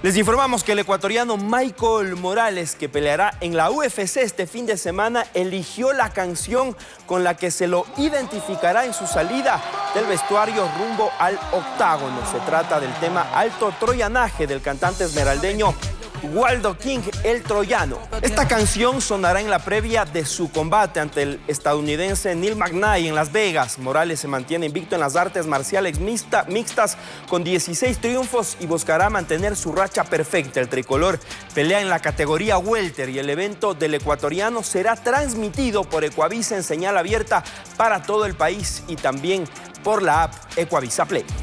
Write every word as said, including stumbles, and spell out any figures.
Les informamos que el ecuatoriano Michael Morales, que peleará en la U F C este fin de semana, eligió la canción con la que se lo identificará en su salida del vestuario rumbo al octágono. Se trata del tema Alto Troyanaje del cantante esmeraldeño Waldo King, el troyano. Esta canción sonará en la previa de su combate ante el estadounidense Neil McKnight en Las Vegas. Morales se mantiene invicto en las artes marciales mixta, mixtas con dieciséis triunfos y buscará mantener su racha perfecta. El tricolor pelea en la categoría welter y el evento del ecuatoriano será transmitido por Ecuavisa en señal abierta para todo el país y también por la app Ecuavisa Play.